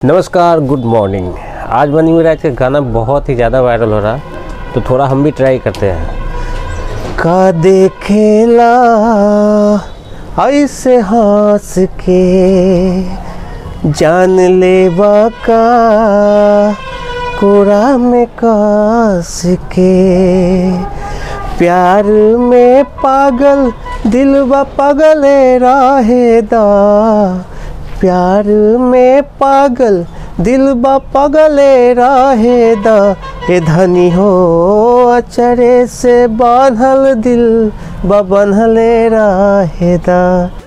नमस्कार, good morning. आज मनी मेरा का गाना बहुत ही ज़्यादा वायरल हो रहा, तो थोड़ा हम भी ट्राई करते हैं। का देखेला ऐसे हंस के, जान लेवा का कोरा में कस के, प्यार में पागल दिलवा पगले रहेदा, प्यार में पागल दिलबा पगले रहेदा, ए धनी हो अचरे से बांधल दिल बा बंधले रहेदा।